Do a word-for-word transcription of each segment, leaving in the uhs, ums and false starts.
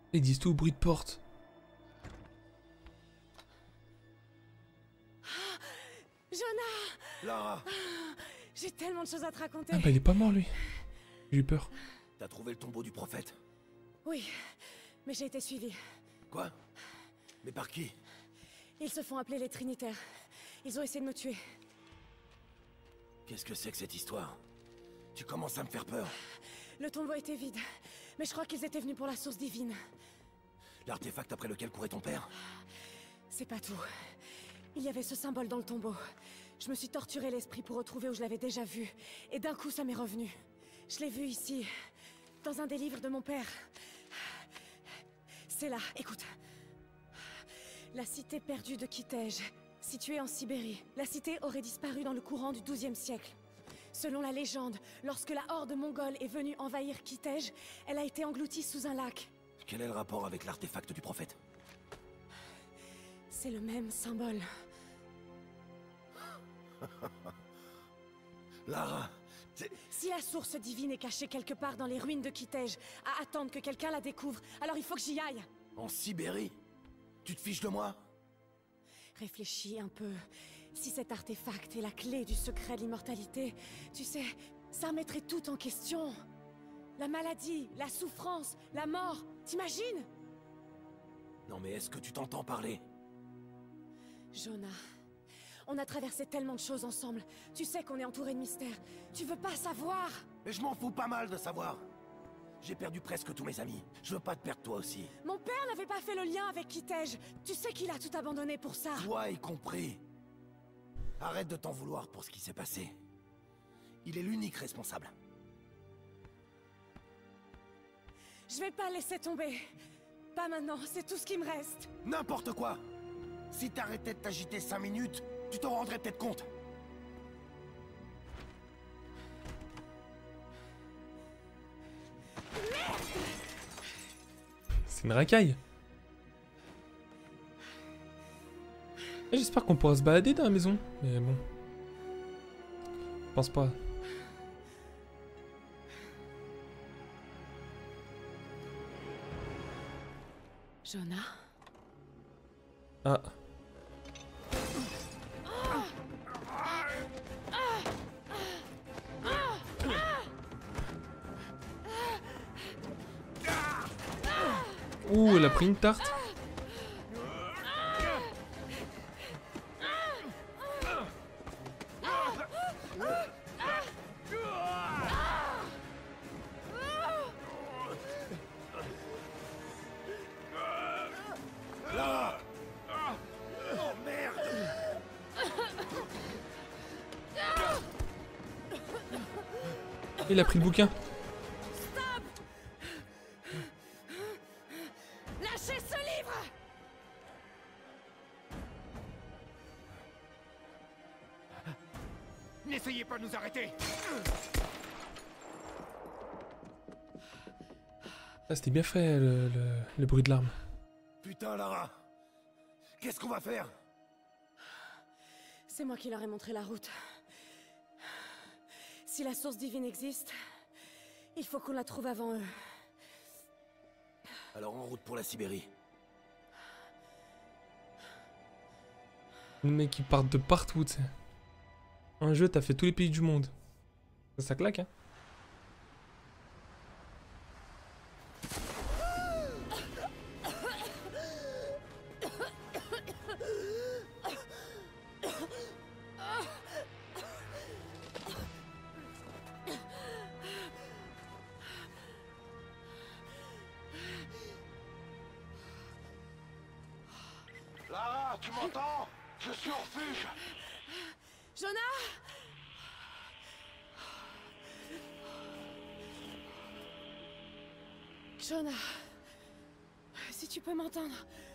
Ils disent tout, bruit de porte. Jonah! Lara! J'ai tellement de choses à te raconter. Ah bah il est pas mort lui. J'ai eu peur. T'as trouvé le tombeau du prophète? Oui, mais j'ai été suivie. Quoi? Mais par qui? Ils se font appeler les Trinitaires. Ils ont essayé de me tuer. Qu'est-ce que c'est que cette histoire? Tu commences à me faire peur. Le tombeau était vide, mais je crois qu'ils étaient venus pour la source divine. L'artefact après lequel courait ton père? C'est pas tout. Il y avait ce symbole dans le tombeau. Je me suis torturé l'esprit pour retrouver où je l'avais déjà vu. Et d'un coup, ça m'est revenu. Je l'ai vu ici, dans un des livres de mon père. C'est là, écoute. La cité perdue de Kitej, située en Sibérie. La cité aurait disparu dans le courant du douzième siècle. Selon la légende, lorsque la horde mongole est venue envahir Kitej, elle a été engloutie sous un lac. Quel est le rapport avec l'artefact du prophète? C'est le même symbole. Lara, si la source divine est cachée quelque part dans les ruines de Kitej, à attendre que quelqu'un la découvre, alors il faut que j'y aille. En Sibérie? Tu te fiches de moi? Réfléchis un peu. Si cet artefact est la clé du secret de l'immortalité, tu sais, ça remettrait tout en question. La maladie, la souffrance, la mort, t'imagines? Non mais est-ce que tu t'entends parler? Jonah, on a traversé tellement de choses ensemble. Tu sais qu'on est entouré de mystères. Tu veux pas savoir? Mais je m'en fous pas mal de savoir. J'ai perdu presque tous mes amis. Je veux pas te perdre toi aussi. Mon père n'avait pas fait le lien avec Kitej. Tu sais qu'il a tout abandonné pour ça. Toi y compris. Arrête de t'en vouloir pour ce qui s'est passé. Il est l'unique responsable. Je vais pas laisser tomber. Pas maintenant, c'est tout ce qui me reste. N'importe quoi! Si t'arrêtais de t'agiter cinq minutes, tu t'en rendrais peut-être compte. C'est une racaille. Et j'espère qu'on pourra se balader dans la maison. Mais bon. Je pense pas. Jonah? Ah. Ouh, elle a pris une tarte. Là! Oh merde! Il a pris le bouquin. Lâchez ce livre! N'essayez pas de nous arrêter! Ah, c'était bien fait le, le, le bruit de l'arme. Putain, Lara! Qu'est-ce qu'on va faire? C'est moi qui leur ai montré la route. Si la source divine existe, il faut qu'on la trouve avant eux. Alors en route pour la Sibérie. Le mec qui part de partout, tu sais. Un jeu, t'as fait tous les pays du monde. Ça, ça claque, hein. Lara, tu m'entends? Je suis au refuge! Jonah! Jonah, si tu peux m'entendre,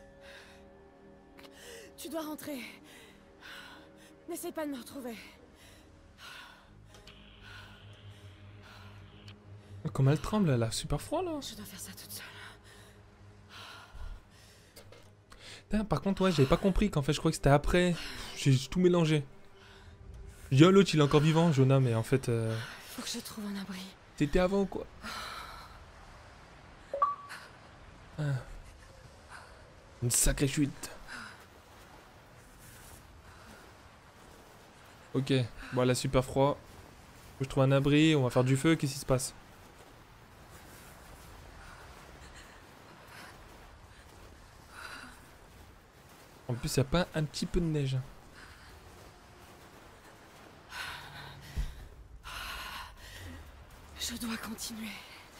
tu dois rentrer. N'essaie pas de me retrouver. Comme elle tremble, elle a super froid là. Je dois faire ça toute seule. Putain, par contre, ouais, j'avais pas compris qu'en fait, je crois que c'était après. J'ai tout mélangé. Je dis, oh, l'autre, il est encore vivant, Jonah, mais en fait. Euh... Faut que je trouve un abri. T'étais avant ou quoi? Ah. Une sacrée chute. Ok, bon là super froid. Faut que je trouve un abri, on va faire du feu, qu'est-ce qui se passe? En plus il n'y a pas un petit peu de neige. Je dois continuer.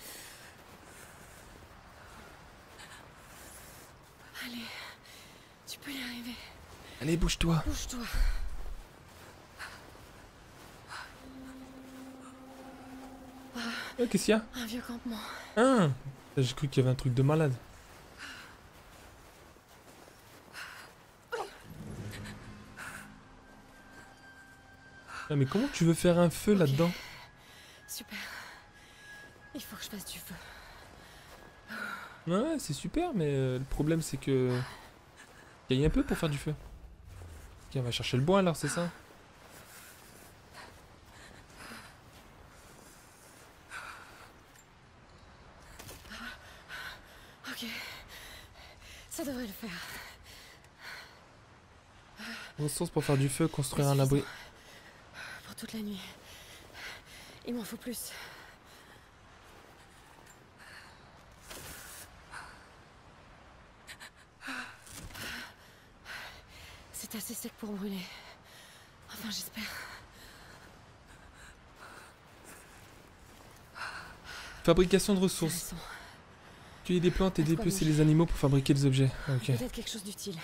Allez, tu peux y arriver. Allez, bouge-toi. Bouge-toi. Ah, qu'est-ce qu'il y a? Un vieux campement. Ah, j'ai cru qu'il y avait un truc de malade. Ah, mais comment tu veux faire un feu Ok. là-dedans? Super. Il faut que je fasse du feu. Ouais, c'est super, mais euh, le problème c'est que... Il y a un peu pour faire du feu. Ok, on va chercher le bois alors, c'est ça? Ok. Ça devrait le faire. Ressources pour faire du feu, construire un abri. Pour toute la nuit. Il m'en faut plus. C'est assez sec pour brûler. Enfin, j'espère. Fabrication de ressources. Intéressant. Cueillir des plantes et Pas de quoi dépecer manger. les animaux pour fabriquer des objets. Ok. Peut-être quelque chose d'utile.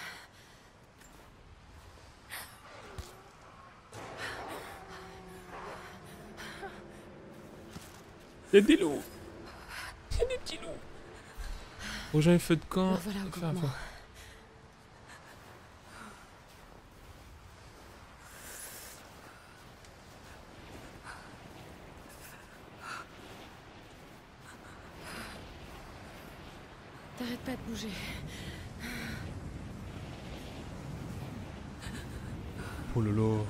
Il y a des loups. Il y a des petits loups. Rejoins le feu de camp. Me voilà au et faire un campement. feu. T'arrêtes pas de bouger. Oh lolo.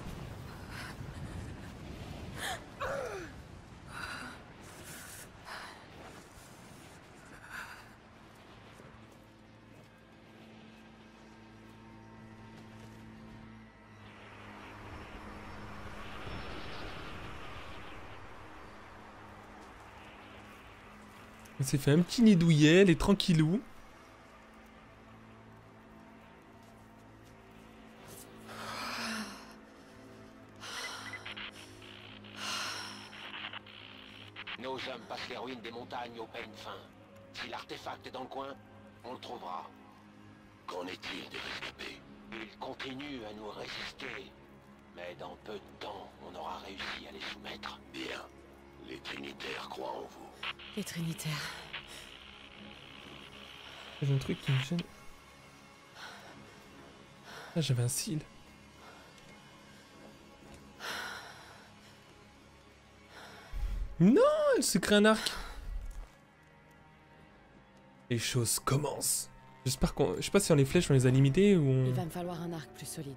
On s'est fait un petit nid douillet, elle est tranquillou. Nos hommes passent les ruines des montagnes au peigne fin. Si l'artefact est dans le coin, on le trouvera. Qu'en est-il des rescapés? Ils continuent à nous résister. Mais dans peu de temps, on aura réussi à les soumettre. Bien. Les Trinitaires croient en vous. Les Trinitaires. J'ai un truc qui me gêne. Ah, j'avais un cil. Non, elle se crée un arc. Les choses commencent. J'espère qu'on... Je sais pas si on les flèches, on les a limitées ou on... Il va me falloir un arc plus solide.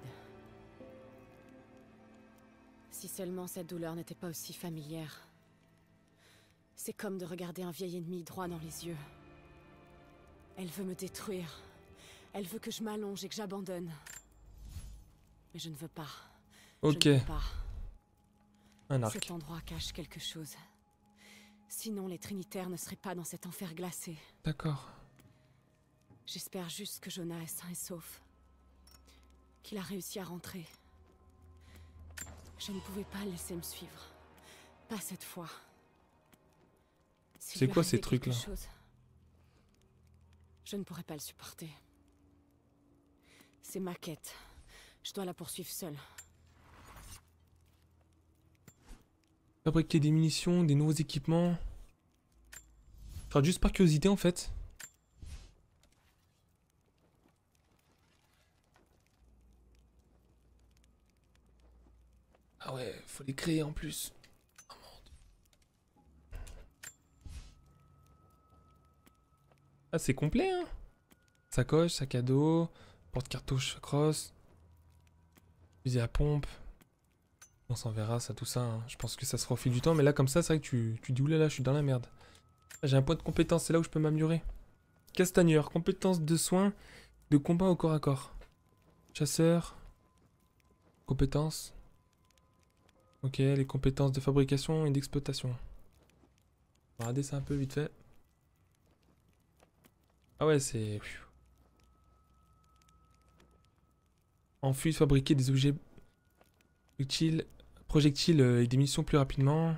Si seulement cette douleur n'était pas aussi familière. C'est comme de regarder un vieil ennemi droit dans les yeux. Elle veut me détruire. Elle veut que je m'allonge et que j'abandonne. Mais je ne veux pas. Ok, Je ne peux pas. un arc. Cet endroit cache quelque chose. Sinon, les Trinitaires ne seraient pas dans cet enfer glacé. D'accord. J'espère juste que Jonah est sain et sauf. Qu'il a réussi à rentrer. Je ne pouvais pas le laisser me suivre. Pas cette fois. S'il C'est lui quoi arrivait ces trucs-là? quelque chose, je ne pourrais pas le supporter. C'est ma quête. Je dois la poursuivre seule. Fabriquer des munitions, des nouveaux équipements. Enfin, juste par curiosité en fait. Ah ouais, faut les créer en plus. Oh, merde. Ah, c'est complet, hein. Sacoche, sac à dos, porte-cartouche cross, fusil à pompe. On s'en verra, ça, tout ça. Hein. Je pense que ça sera au fil du temps, mais là, comme ça, c'est vrai que tu, tu dis oulala, je suis dans la merde. Ah, j'ai un point de compétence, c'est là où je peux m'améliorer. Castagneur, compétences de soins, de combat au corps à corps. Chasseur. Compétences. Ok, les compétences de fabrication et d'exploitation. On va regarder ça un peu vite fait. Ah ouais, c'est... Enfuse, fabriquer des objets projectiles, projectiles et des missions plus rapidement.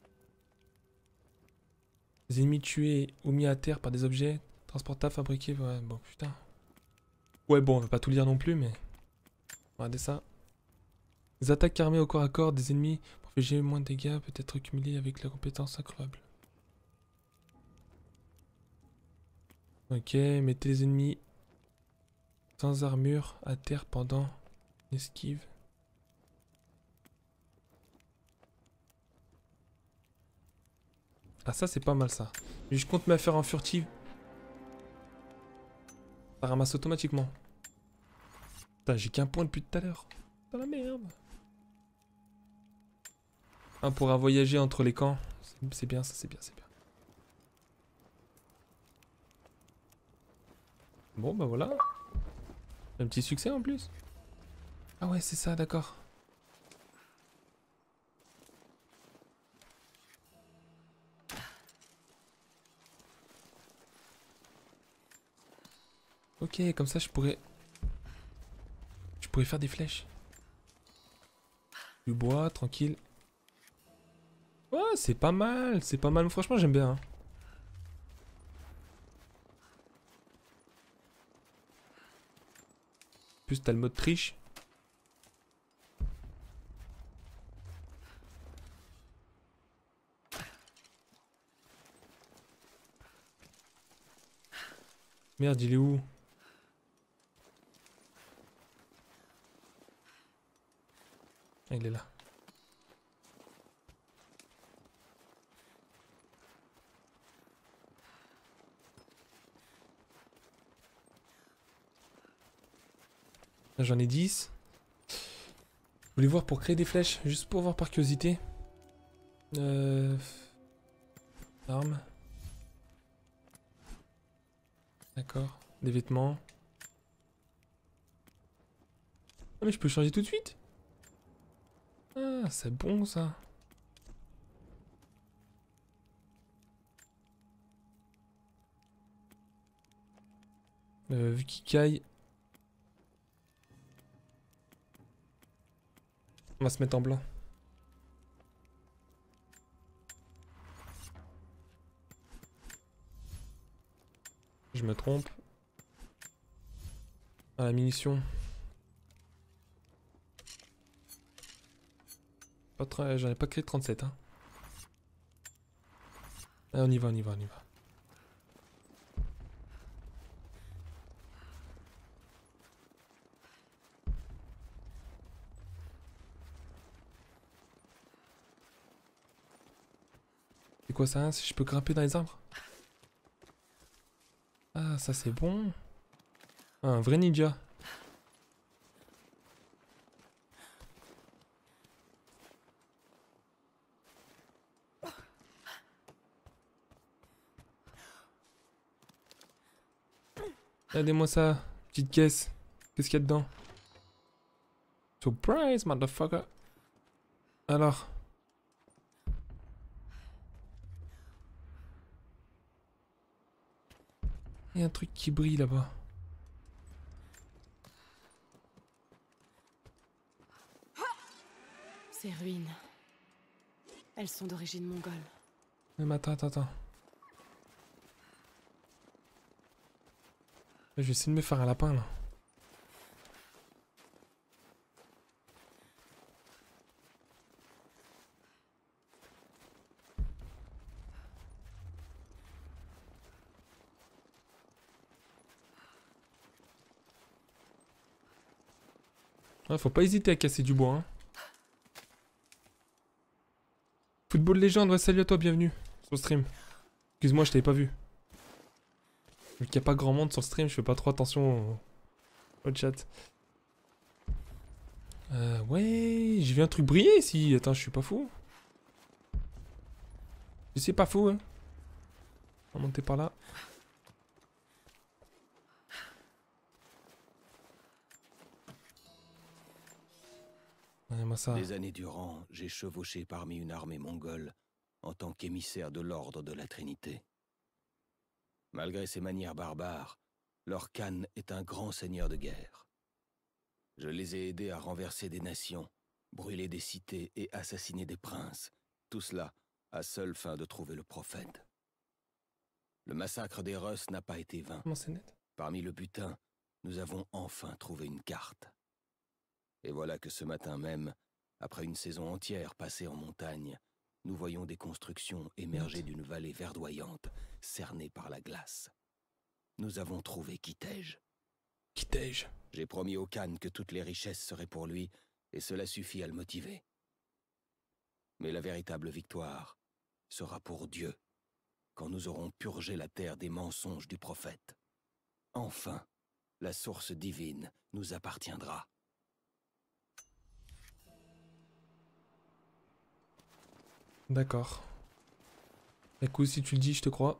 Des ennemis tués ou mis à terre par des objets transportables, fabriqués... Ouais, bon, putain. Ouais, bon, on va pas tout lire non plus, mais... Regardez ça. Les attaques armées au corps à corps des ennemis pour infliger moins de dégâts peut être cumulées avec la compétence incroyable. Ok, mettez les ennemis sans armure à terre pendant une esquive. Ah ça c'est pas mal ça. Mais je compte me faire en furtive. Ça ramasse automatiquement. Putain, j'ai qu'un point depuis tout à l'heure. Dans la merde. On pourra voyager entre les camps. C'est bien, ça c'est bien, c'est bien. Bon bah voilà. Un petit succès en plus. Ah ouais c'est ça, d'accord. Ok, comme ça je pourrais... Je pourrais faire des flèches. Du bois, tranquille. Ouais, c'est pas mal, c'est pas mal. Franchement, j'aime bien. Hein. En plus, t'as le mode triche. Merde, il est où? Ah, il est là. J'en ai dix. Je voulais voir pour créer des flèches, juste pour voir par curiosité. Euh... Armes. D'accord. Des vêtements. Ah mais je peux changer tout de suite. Ah, c'est bon ça. Euh, vu qu'il caille. On va se mettre en blanc. Je me trompe. Ah, la munition. J'en ai pas créé trente-sept. Hein. Ah, on y va, on y va, on y va. C'est quoi ça, hein, si je peux grimper dans les arbres? Ah, ça c'est bon. Ah, un vrai ninja. Regardez-moi ça, petite caisse. Qu'est-ce qu'il y a dedans? Surprise, motherfucker. Alors. Il y a un truc qui brille là-bas. Ces ruines. Elles sont d'origine mongole. Mais attends, attends, attends. Je vais essayer de me faire un lapin là. Ah, faut pas hésiter à casser du bois. Hein. Football Légende, ouais, salut à toi, bienvenue sur le stream. Excuse-moi, je t'avais pas vu. Vu qu'il n'y a pas grand monde sur le stream, je fais pas trop attention au, au chat. Euh, ouais, j'ai vu un truc briller ici. Attends, je suis pas fou. Je suis pas fou, hein. On va monter par là. Comment ça? Des années durant, j'ai chevauché parmi une armée mongole en tant qu'émissaire de l'ordre de la Trinité. Malgré ses manières barbares, leur Khan est un grand seigneur de guerre. Je les ai aidés à renverser des nations, brûler des cités et assassiner des princes. Tout cela à seule fin de trouver le prophète. Le massacre des Russes n'a pas été vain. Comment c'est net? Parmi le butin, nous avons enfin trouvé une carte. Et voilà que ce matin même, après une saison entière passée en montagne, nous voyons des constructions émerger d'une vallée verdoyante, cernée par la glace. Nous avons trouvé Kitej. Kitej. J'ai promis au Khan que toutes les richesses seraient pour lui, et cela suffit à le motiver. Mais la véritable victoire sera pour Dieu, quand nous aurons purgé la terre des mensonges du prophète. Enfin, la source divine nous appartiendra. D'accord. Écoute, si tu le dis, je te crois.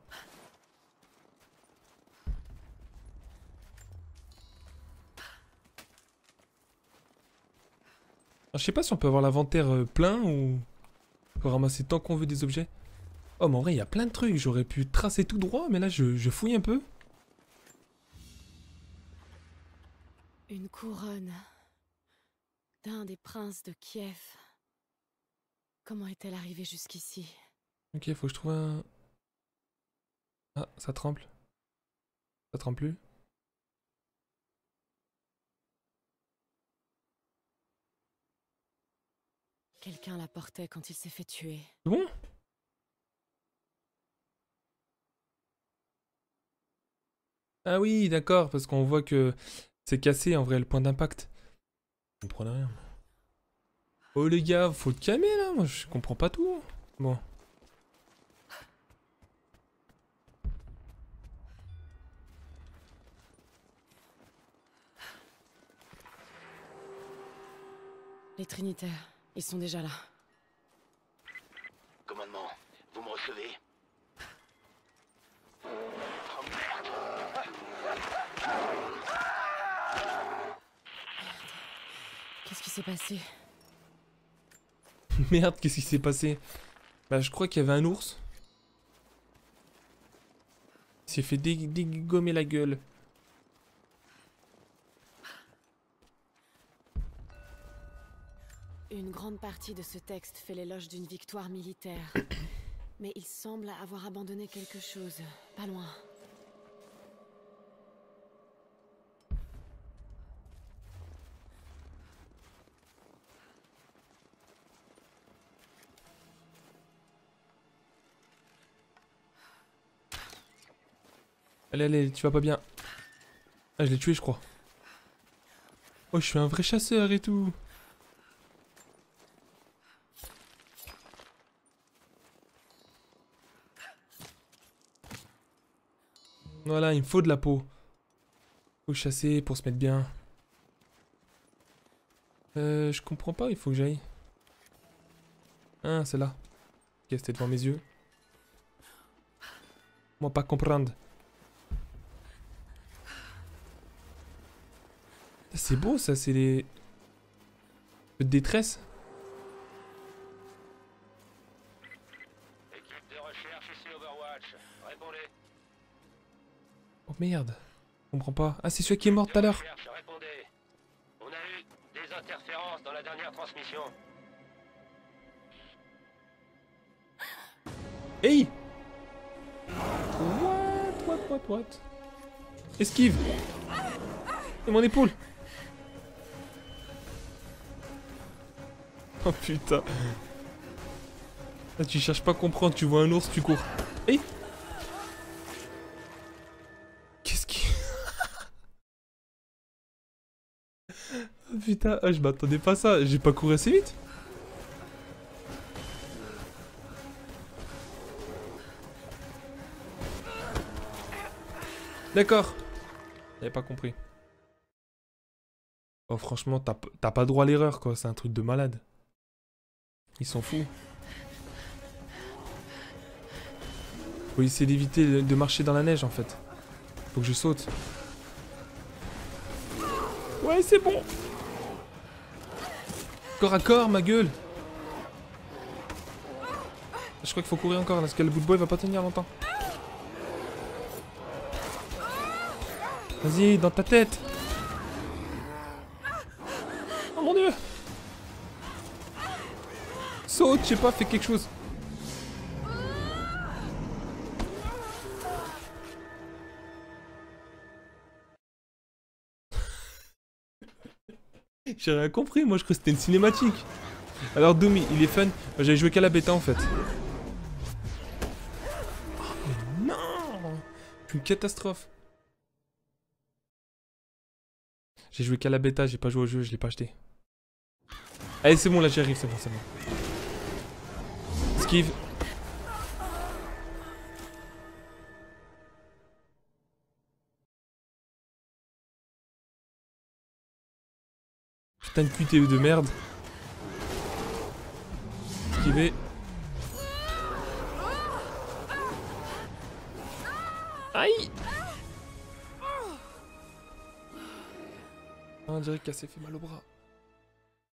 Alors, je sais pas si on peut avoir l'inventaire euh, plein ou... On peut ramasser tant qu'on veut des objets. Oh, mais en vrai, il y a plein de trucs. J'aurais pu tracer tout droit, mais là, je, je fouille un peu. Une couronne d'un des princes de Kiev. Comment est-elle arrivée jusqu'ici? Ok, faut que je trouve un... Ah, ça tremble. Ça tremble plus. Quelqu'un la portait quand il s'est fait tuer. C'est bon? Ah oui, d'accord, parce qu'on voit que c'est cassé en vrai le point d'impact. Je comprenais rien. Oh les gars, faut le calmer là, moi je comprends pas tout. Bon. Les Trinitaires, ils sont déjà là. Commandement, vous me recevez? Oh merde! Qu'est-ce qui s'est passé? Merde, qu'est-ce qui s'est passé? Bah je crois qu'il y avait un ours. Il s'est fait dé dégommer la gueule. Une grande partie de ce texte fait l'éloge d'une victoire militaire. Mais il semble avoir abandonné quelque chose, pas loin. Allez, allez, tu vas pas bien. Ah, je l'ai tué, je crois. Oh, je suis un vrai chasseur et tout. Voilà, il me faut de la peau. Faut chasser pour se mettre bien. Euh, je comprends pas, il faut que j'aille. Ah, c'est là. Ok, c'était devant mes yeux. Moi, pas comprendre. C'est beau ça, c'est les... de détresse. Équipe de recherche ici Overwatch. Répondez. Oh merde. Je comprends pas. Ah, c'est celui qui est mort tout à l'heure. Recherche, répondez. On a eu des interférences dans la dernière transmission. Hey! What, what, what, what? Esquive! Et mon épaule! Oh putain! Là, tu cherches pas à comprendre, tu vois un ours, tu cours. Hey! Qu'est-ce qui... Oh putain, ah, je m'attendais pas à ça, j'ai pas couru assez vite? D'accord. J'avais pas compris. Oh franchement, t'as t'as pas droit à l'erreur quoi, c'est un truc de malade. Ils sont fous. Faut essayer d'éviter de marcher dans la neige en fait. Faut que je saute. Ouais, c'est bon. Corps à corps, ma gueule. Je crois qu'il faut courir encore, là, parce que le bout de bois il va pas tenir longtemps. Vas-y, dans ta tête. Oh mon dieu. Saute, je sais pas, fais quelque chose. J'ai rien compris, moi je crois que c'était une cinématique. Alors Doom, il est fun. J'avais joué qu'à la bêta en fait. Oh, mais non. C'est une catastrophe. J'ai joué qu'à la bêta, j'ai pas joué au jeu, je l'ai pas acheté. Allez, c'est bon, là j'y arrive, c'est bon, c'est bon. Esquive. Putain de Q T E de merde. Esquiver. Aïe. On dirait qu'elle s'est fait mal au bras.